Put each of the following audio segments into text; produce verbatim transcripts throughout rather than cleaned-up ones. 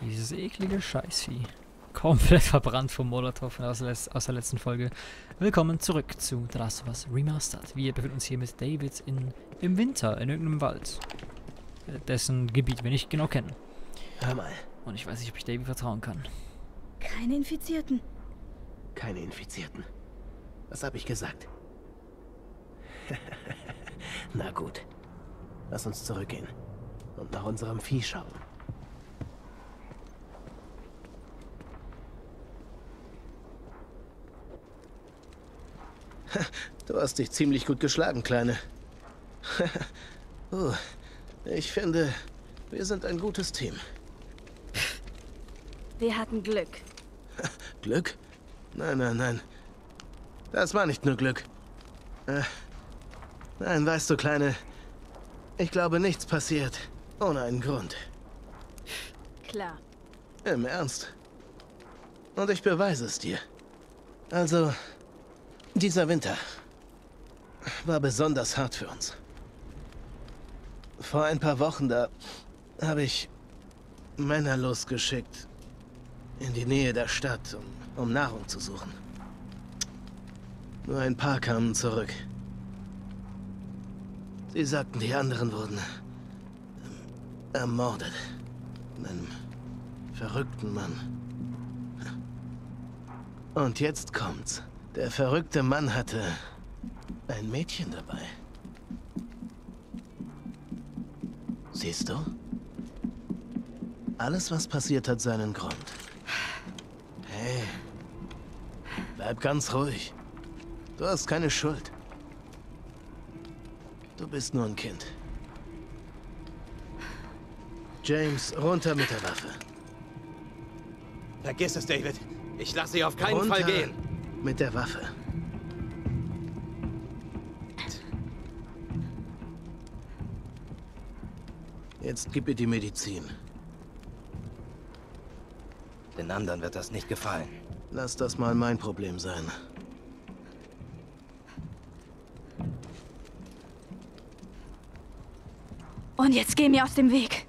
Dieses eklige Scheißvieh. Komplett verbrannt vom Molotov aus der, aus der letzten Folge. Willkommen zurück zu The Last of Us Remastered. Wir befinden uns hier mit David in, im Winter in irgendeinem Wald. Dessen Gebiet wir nicht genau kennen. Hör mal. Und ich weiß nicht, ob ich David vertrauen kann. Keine Infizierten. Keine Infizierten. Was habe ich gesagt? Na gut. Lass uns zurückgehen. Und nach unserem Vieh schauen. Du hast dich ziemlich gut geschlagen, Kleine. uh, ich finde, wir sind ein gutes Team. Wir hatten Glück. Glück? Nein, nein, nein. Das war nicht nur Glück. Äh, nein, weißt du, Kleine, ich glaube, nichts passiert ohne einen Grund. Klar. Im Ernst. Und ich beweise es dir. Also, dieser Winter war besonders hart für uns. Vor ein paar Wochen, da habe ich Männer losgeschickt in die Nähe der Stadt, um, um Nahrung zu suchen. Nur ein paar kamen zurück. Sie sagten, die anderen wurden ähm, ermordet. Von einem verrückten Mann. Und jetzt kommt's. Der verrückte Mann hatte ein Mädchen dabei. Siehst du? Alles, was passiert, hat seinen Grund. Hey, bleib ganz ruhig. Du hast keine Schuld. Du bist nur ein Kind. James, runter mit der Waffe. Vergiss es, David. Ich lasse sie auf keinen Runter Fall gehen. mit der Waffe. Jetzt gib ihr die Medizin. Den anderen wird das nicht gefallen. Lass das mal mein Problem sein. Und jetzt geh mir aus dem Weg.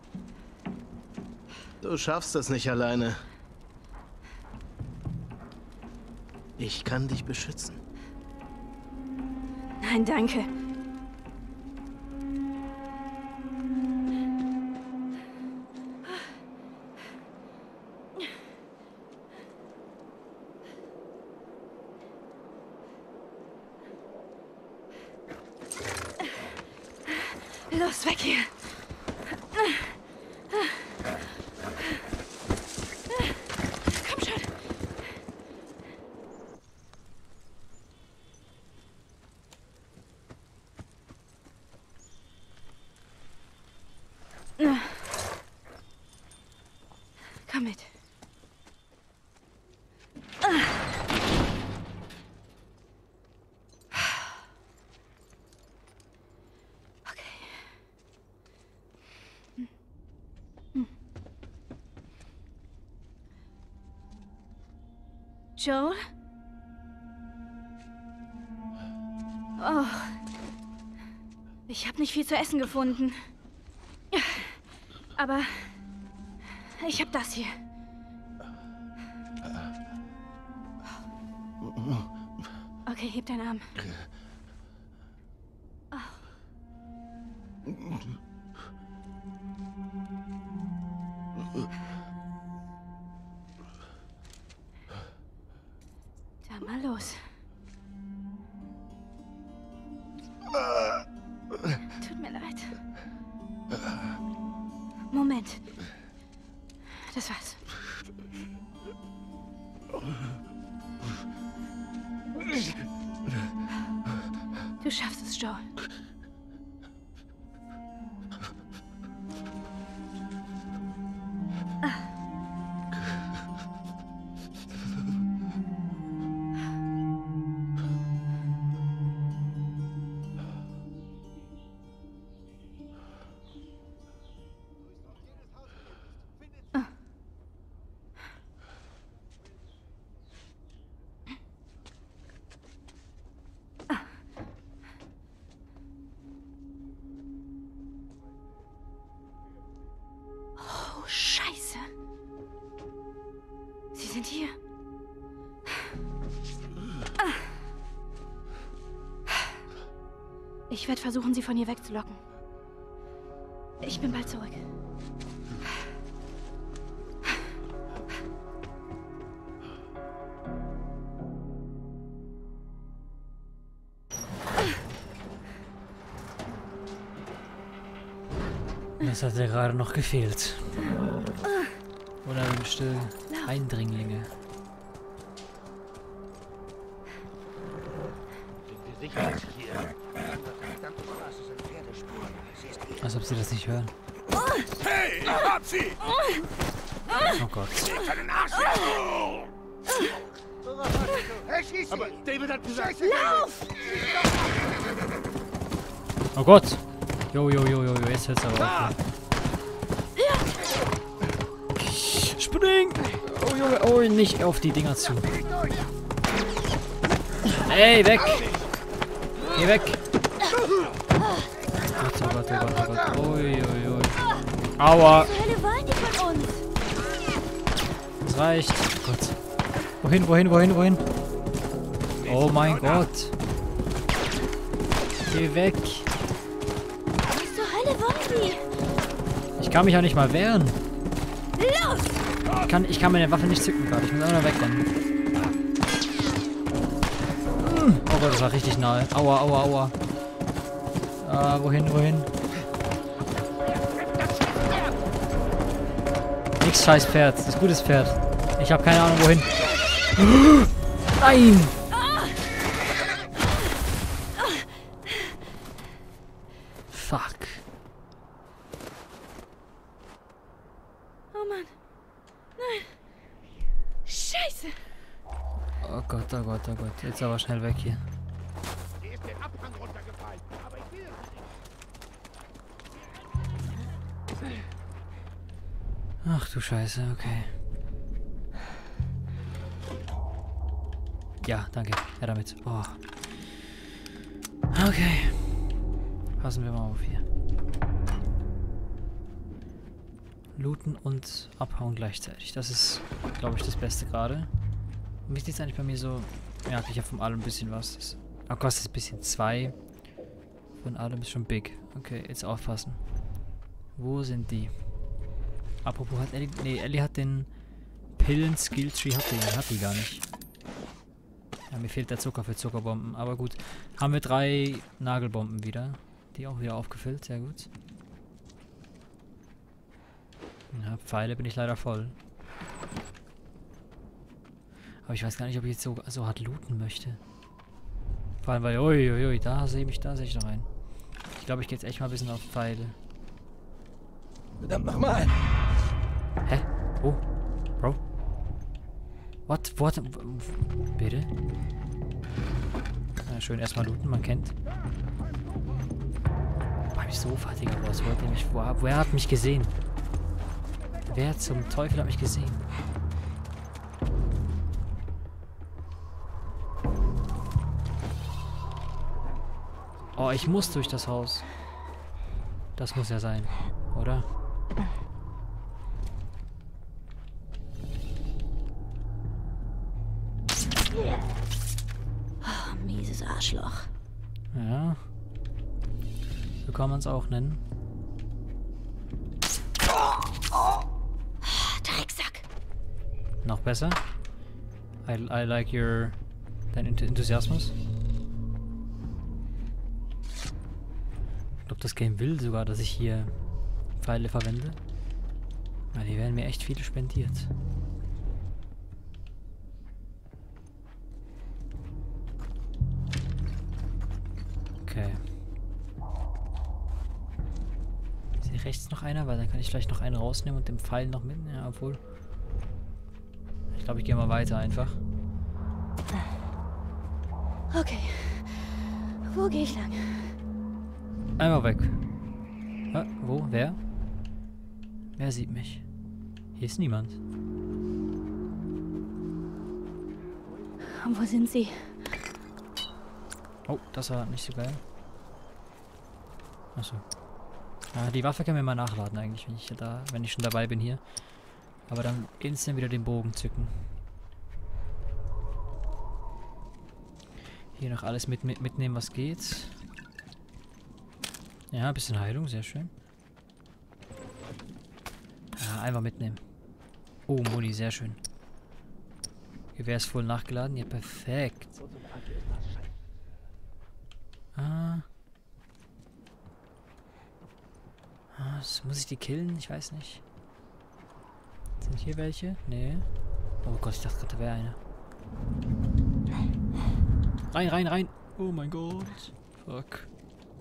Du schaffst das nicht alleine. Ich kann dich beschützen. Nein, danke. Los, weg hier. Komm schon. Komm mit. Joel? Oh. Ich habe nicht viel zu essen gefunden. Aber ich habe das hier. Okay, heb deinen Arm. Dann mal los. Tut mir leid. Moment. Das war's. Du schaffst es, Joel. sind hier. Ich werde versuchen, sie von hier wegzulocken. Ich bin bald zurück. Das hat ja gerade noch gefehlt. Unerwünschte Eindringlinge. Als ob sie das nicht hören. Hey, ich hab sie! Oh Gott. Aber David hat gesagt... Lauf! Oh Gott! Jo, jo, jo, jo, jo, jetzt hört's aber auf. Spring! Oh Junge, oh, nicht auf die Dinger zu. Ey, weg! Geh weg! Oh Gott, oh Gott, oh Gott, oh Gott. Ui, ui, ui. Aua! Was zur Hölle wollen die von uns? Das reicht. Oh Gott. Wohin, wohin, wohin, wohin? Oh mein Gott. Geh weg. Was zur Hölle wollen die? Ich kann mich auch nicht mal wehren. Los! Ich kann, ich kann meine Waffe nicht zücken gerade. Ich muss einfach nur wegrennen. Oh Gott, das war richtig nahe. Aua, aua, aua. Ah, wohin, wohin? Nix scheiß Pferd. Das ist ein gutes Pferd. Ich habe keine Ahnung wohin. Nein! Fuck. Oh Mann. Nein. Scheiße. Oh Gott, oh Gott, oh Gott. Jetzt aber schnell weg hier. Die ist den Abhang runtergefallen. Aber ich will sie nicht. Ach du Scheiße, okay. Ja, danke. Ja, damit. Oh. Okay. Passen wir mal auf hier. Looten und abhauen gleichzeitig. Das ist, glaube ich, das Beste gerade. Und wie sieht es eigentlich bei mir so? Ja, ich habe von allem ein bisschen was. Das oh, kostet ein bisschen zwei. Von allem ist schon big. Okay, jetzt aufpassen. Wo sind die? Apropos, hat Ellie... Nee, Ellie hat den Pillen-Skill-Tree. Hat die, hat die gar nicht. Ja, mir fehlt der Zucker für Zuckerbomben. Aber gut. Haben wir drei Nagelbomben wieder. Die auch wieder aufgefüllt. Sehr gut. Ja, Pfeile bin ich leider voll. Aber ich weiß gar nicht, ob ich jetzt so, so hart looten möchte. Vor allem, weil... Uiuiui, ui, da sehe ich, da sehe ich noch einen. Ich glaube, ich gehe jetzt echt mal ein bisschen auf Pfeile. Verdammt nochmal! Hä? Wo? Bro? What? What? Bitte? Na schön, erstmal looten, man kennt. Boah, ich so fertig, aber was wollte mich... Wo, wer hat mich gesehen? Wer zum Teufel hat mich gesehen? Oh, ich muss durch das Haus. Das muss ja sein, oder? Oh, mieses Arschloch. Ja. So kann man es auch nennen. Drecksack. Noch besser. I, I like your... dein Enthusiasmus. Ich glaube, das Game will sogar, dass ich hier Pfeile verwende. Ja, die werden mir echt viele spendiert. Okay. Ist hier rechts noch einer? Weil dann kann ich vielleicht noch einen rausnehmen und den Pfeil noch mitnehmen. Ja, obwohl. Ich glaube, ich gehe mal weiter einfach. Okay. Wo gehe ich lang? Einmal weg. Ah, wo? Wer? Wer sieht mich? Hier ist niemand. Und wo sind sie? Oh, das war nicht so geil. Achso. Ja, die Waffe können wir mal nachladen eigentlich, wenn ich da, wenn ich schon dabei bin hier. Aber dann instant wieder den Bogen zücken. Hier noch alles mit, mit, mitnehmen, was geht. Ja, ein bisschen Heilung, sehr schön. Ja, einfach mitnehmen. Oh, Muni, sehr schön. Gewehr ist voll nachgeladen. Ja, perfekt. Ah. Ah, muss ich die killen? Ich weiß nicht. Sind hier welche? Nee. Oh Gott, ich dachte gerade, da wäre eine. Rein, rein, rein. Oh mein Gott. Fuck.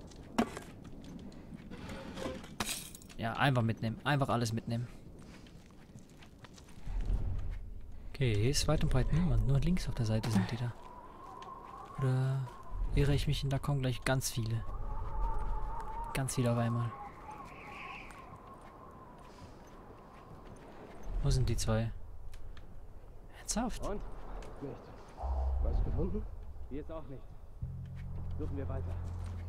Ja, einfach mitnehmen. Einfach alles mitnehmen. Okay, hier ist weit und breit niemand. Nur links auf der Seite sind die da. Oder irre ich mich und da kommen gleich ganz viele. Ganz viele auf einmal. Wo sind die zwei? Ernsthaft? Und? Nichts. Was gefunden? Hier ist auch nichts. Suchen wir weiter.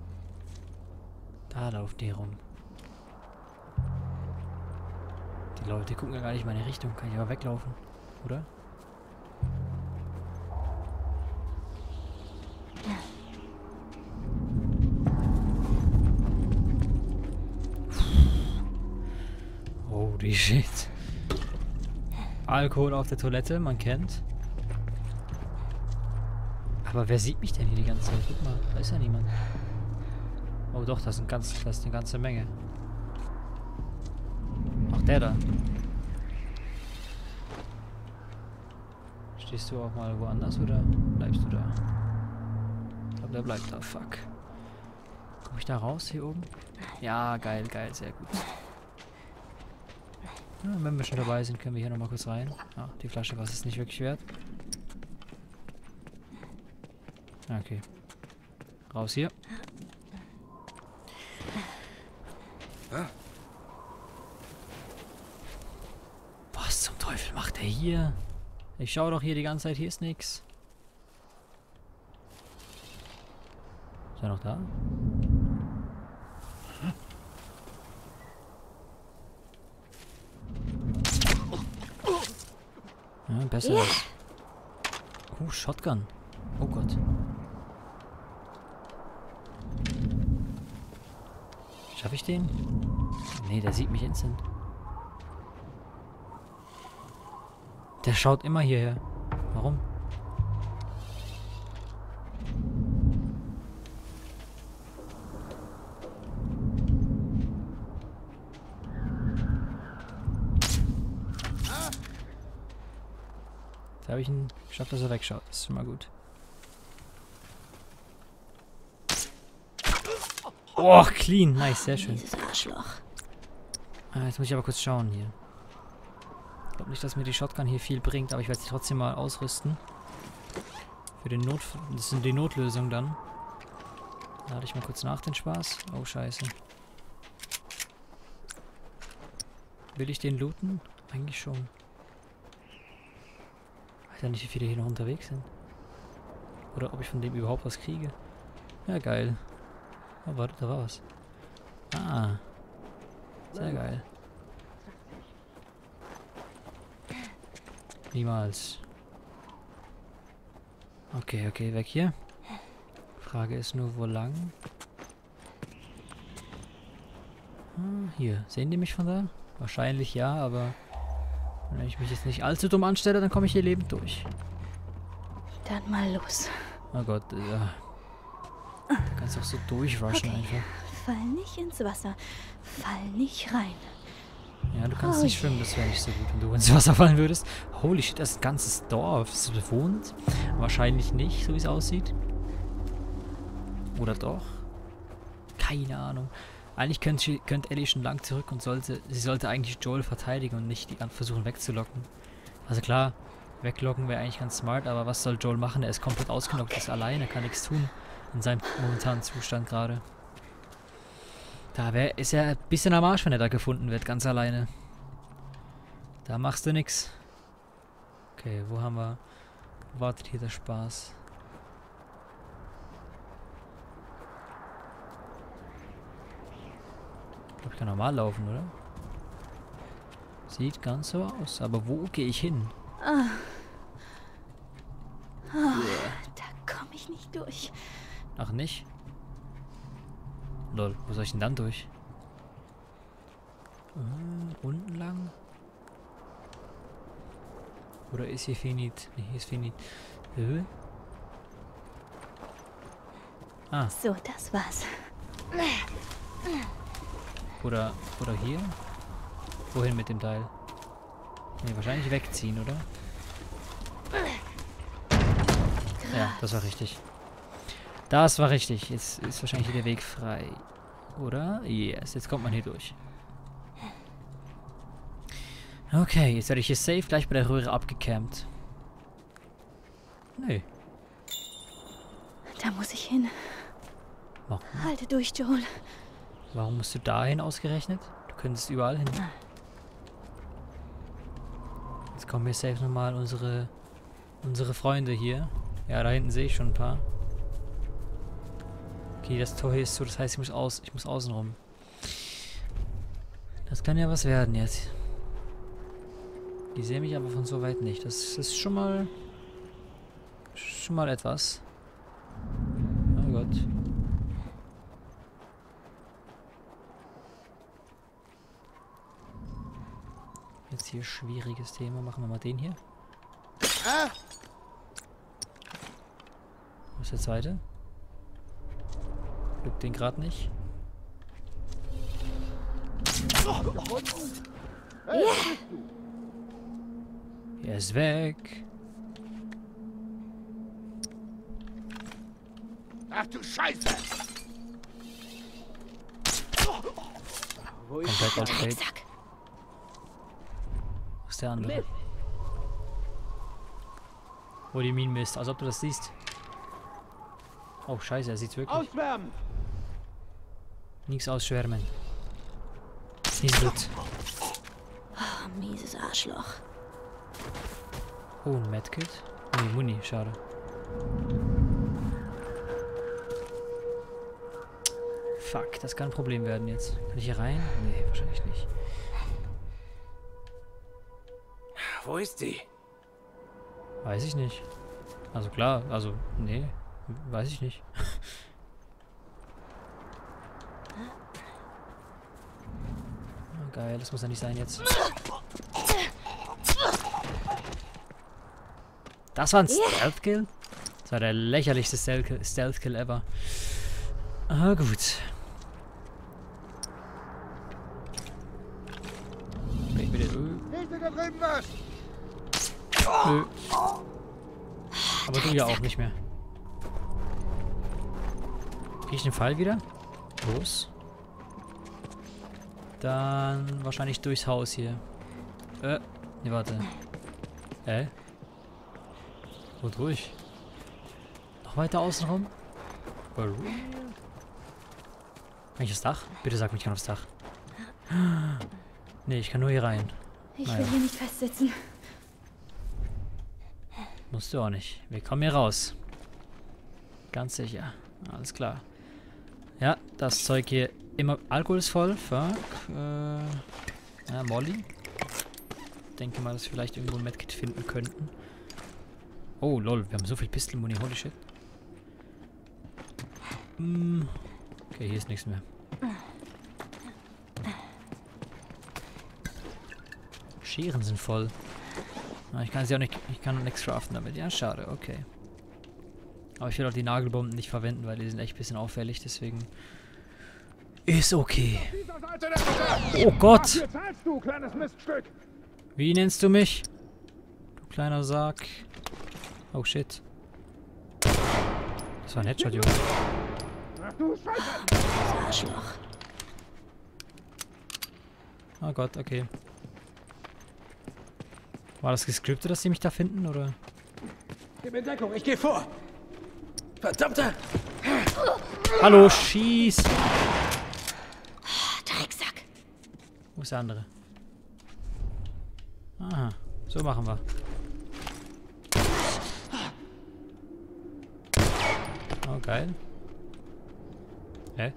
Da laufen die rum. Die Leute gucken ja gar nicht in meine Richtung. Kann ich aber weglaufen, oder? Holy shit. Alkohol auf der Toilette, man kennt. Aber wer sieht mich denn hier die ganze Zeit? Guck mal, da ist ja niemand. Oh doch, das ist, ganz, das ist eine ganze Menge. Ach, der da. Stehst du auch mal woanders oder bleibst du da? Ich glaube, der bleibt da. Fuck. Komme ich da raus hier oben? Ja, geil, geil, sehr gut. Ja, wenn wir schon dabei sind, können wir hier nochmal kurz rein. Ah, die Flasche was ist nicht wirklich wert. Okay. Raus hier. Was zum Teufel macht er hier? Ich schaue doch hier die ganze Zeit, hier ist nix. Ist er noch da? Ja, besser ist. Oh, Shotgun. Oh Gott. Schaffe ich den? Nee, der sieht mich instant. Der schaut immer hierher. Warum? Da habe ich ihn geschafft, dass er wegschaut. Das ist schon mal gut. Oh, clean. Nice, sehr schön. Dieses Arschloch. Ah, jetzt muss ich aber kurz schauen hier. Ich glaube nicht, dass mir die Shotgun hier viel bringt, aber ich werde sie trotzdem mal ausrüsten. Für den Not... Das sind die Notlösungen dann. Lade ich mal kurz nach den Spaß. Oh, scheiße. Will ich den looten? Eigentlich schon. Ich weiß ja nicht, wie viele hier noch unterwegs sind. Oder ob ich von dem überhaupt was kriege. Ja, geil. Oh, warte, da war was. Ah. Sehr geil. Niemals. Okay, okay, weg hier. Frage ist nur, wo lang? Ah, hier. Sehen die mich von da? Wahrscheinlich ja, aber wenn ich mich jetzt nicht allzu dumm anstelle, dann komme ich hier lebend durch. Dann mal los. Oh Gott, ja. Da kannst du auch so durchrushen Okay. einfach. Fall nicht ins Wasser. Fall nicht rein. Ja, du kannst Oh nicht je. schwimmen, das wäre nicht so gut, wenn du ins Wasser fallen würdest. Holy shit, das ist ein ganzes Dorf. Ist es bewohnt? Wahrscheinlich nicht, so wie es aussieht. Oder doch? Keine Ahnung. Eigentlich könnte, könnte Ellie schon lang zurück und sollte, sie sollte eigentlich Joel verteidigen und nicht die an versuchen wegzulocken. Also klar, weglocken wäre eigentlich ganz smart, aber was soll Joel machen? Er ist komplett ausgenockt, ist alleine, kann nichts tun in seinem momentanen Zustand gerade. Da wär, ist er ein bisschen am Arsch, wenn er da gefunden wird, ganz alleine. Da machst du nix. Okay, wo haben wir... Wo wartet hier der Spaß? Ich glaube, ich kann normal laufen, oder? Sieht ganz so aus. Aber wo gehe ich hin? Ah. Ah, da komme ich ich nicht durch. Ach, nicht? Lol, wo soll ich denn dann durch? Hm, unten lang? Oder ist hier finit? Ne, hier ist finit. Äh? Ah, So, das war's. oder, oder hier? Wohin mit dem Teil? Ne, wahrscheinlich wegziehen, oder? Ja, das war richtig. Das war richtig. Jetzt ist wahrscheinlich hier der Weg frei. Oder? Yes, jetzt kommt man hier durch. Okay, jetzt werde ich hier safe gleich bei der Röhre abgecampt. Nee. Da muss ich hin. Warum? Halte durch, Joel. Warum musst du dahin ausgerechnet? Du könntest überall hin. Jetzt kommen hier safe nochmal unsere, unsere Freunde hier. Ja, da hinten sehe ich schon ein paar. Okay, das Tor hier ist so, das heißt, ich muss aus, ich muss außen rum. Das kann ja was werden jetzt. Die sehen mich aber von so weit nicht. Das ist schon mal... Schon mal etwas. Oh Gott. Jetzt hier schwieriges Thema. Machen wir mal den hier. Wo ist der zweite? Glück den gerade nicht. Er ist weg. Ach du Scheiße! Wo ist Komplett outplayed. Drecksack. Wo ist der andere? Wo die Minen misst, als ob du das siehst. Oh scheiße, er sieht's wirklich. Auswärmen! Nichts ausschwärmen. Ist nicht gut. Oh, mieses Arschloch. Oh, ein Medkit. Nee, Muni, schade. Fuck, das kann ein Problem werden jetzt. Kann ich hier rein? Nee, wahrscheinlich nicht. Wo ist sie? Weiß ich nicht. Also klar, also, nee, weiß ich nicht. Oh, geil, das muss ja nicht sein jetzt. Das war ein Stealth-Kill? Das war der lächerlichste Stealth-Kill ever. Ah, gut. Okay, bitte. Hilfe, da drüben was! Nö. Aber du ja auch nicht mehr. Krieg ich den Pfeil wieder? Los. Dann wahrscheinlich durchs Haus hier. Äh, ne, warte. Hä? Äh? Wodurch? Noch weiter außen rum? Kann ich das Dach? Bitte sag mir, ich kann aufs Dach. Nee, ich kann nur hier rein. Ich Naja. will hier nicht festsitzen. Musst du auch nicht. Wir kommen hier raus. Ganz sicher. Alles klar. Ja, das Zeug hier immer... Alkohol ist voll. Fuck. Äh, ja, Molly. Ich denke mal, dass wir vielleicht irgendwo ein Medkit finden könnten. Oh, lol. Wir haben so viel Pistol-Muni. Holy shit. Hm. Okay, hier ist nichts mehr. Scheren sind voll. Ah, ich kann sie auch nicht... Ich kann nichts craften damit. Ja, schade. Okay. Aber ich will auch die Nagelbomben nicht verwenden, weil die sind echt ein bisschen auffällig. Deswegen... Ist okay. Oh Gott! Du kleines Miststück! Wie nennst du mich? Du kleiner Sarg. Oh shit. Das war ein Headshot, Junge. Ach du Scheiße! Das Arschloch. Oh Gott, okay. War das gescriptet, dass sie mich da finden, oder? Gib mir Deckung, ich geh vor! Verdammter! Hallo, schieß! Drecksack. Wo ist der andere? Aha, so machen wir. Oh, geil. Hä?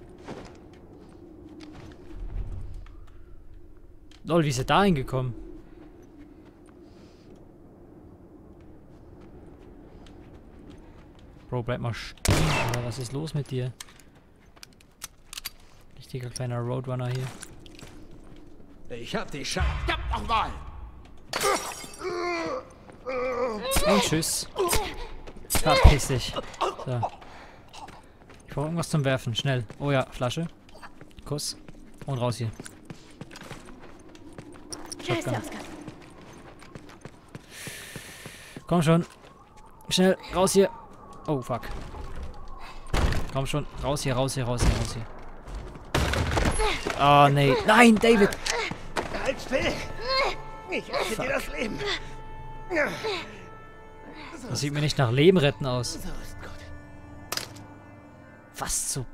Lol, wie ist er da hingekommen? Bro, bleib mal stehen, Alter. Was ist los mit dir? Richtiger kleiner Roadrunner hier. Ich hab dich schon. Verdammt nochmal! Und tschüss. Verpiss dich. So. Ich brauche irgendwas zum Werfen. Schnell. Oh ja, Flasche. Kuss. Und raus hier. Da ist der Shotgun. Ausgang. Komm schon. Schnell. Raus hier. Oh, fuck. Komm schon. Raus hier, raus hier, raus hier, raus hier. Oh, nee. Nein, David. Halt still! Ich rette dir das Leben! Das sieht mir nicht nach Leben retten aus. So ist gut. Was zu...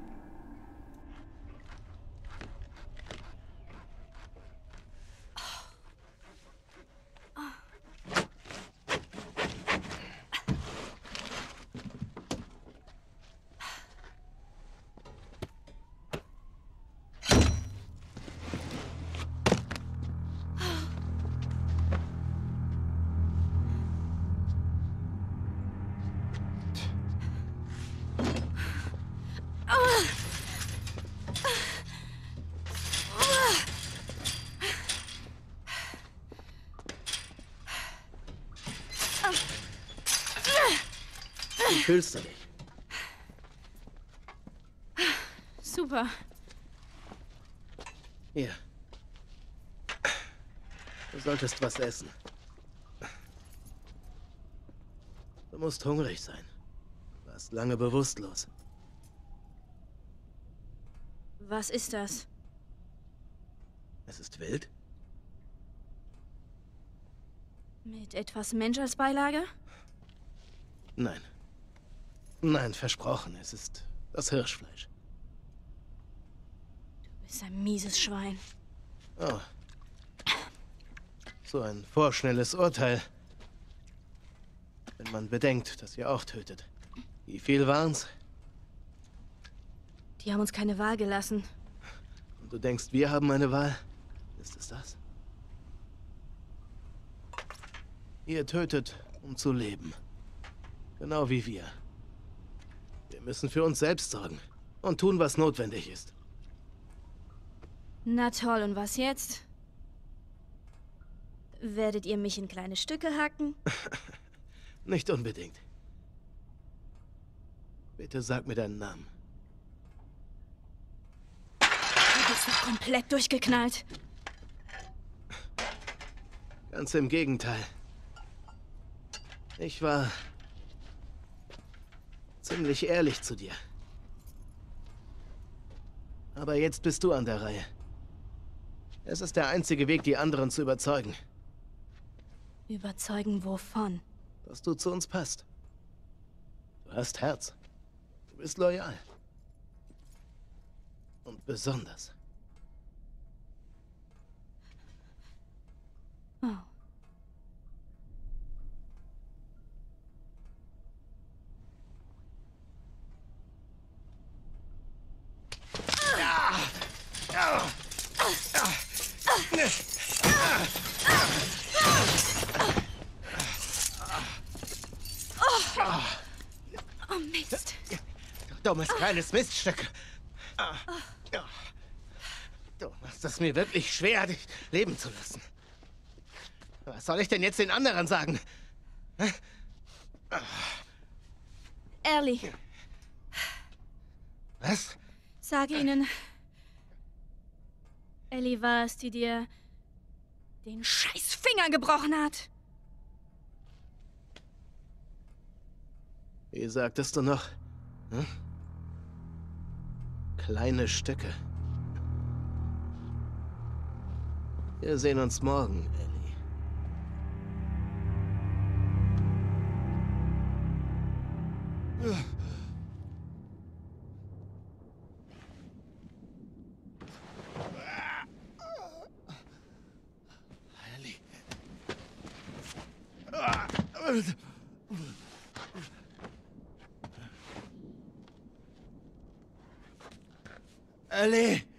Wie fühlst du dich? Super. Hier. Du solltest was essen. Du musst hungrig sein. Du warst lange bewusstlos. Was ist das? Es ist wild? Mit etwas Mensch als Beilage? Nein. Nein, versprochen. Es ist das Hirschfleisch. Du bist ein mieses Schwein. Oh. So ein vorschnelles Urteil. Wenn man bedenkt, dass ihr auch tötet. Wie viel waren's? Die haben uns keine Wahl gelassen. Und du denkst, wir haben eine Wahl? Ist es das? Ihr tötet, um zu leben. Genau wie wir. Wir müssen für uns selbst sorgen. Und tun, was notwendig ist. Na toll, und was jetzt? Werdet ihr mich in kleine Stücke hacken? Nicht unbedingt. Bitte sag mir deinen Namen. Du bist doch komplett durchgeknallt. Ganz im Gegenteil. Ich war ziemlich ehrlich zu dir. Aber jetzt bist du an der Reihe. Es ist der einzige Weg, die anderen zu überzeugen, Überzeugen wovon? dass du zu uns passt. Du hast Herz. Du bist loyal. Und besonders. Oh. Oh, Mist. Du dummes kleines Miststück. Du machst es mir wirklich schwer, dich leben zu lassen. Was soll ich denn jetzt den anderen sagen? Ellie, Was? sag ihnen. Ellie war es, die dir den scheiß Finger gebrochen hat. Wie sagtest du noch? Hm? Kleine Stücke. Wir sehen uns morgen, Ellie. Ellie! Ellie!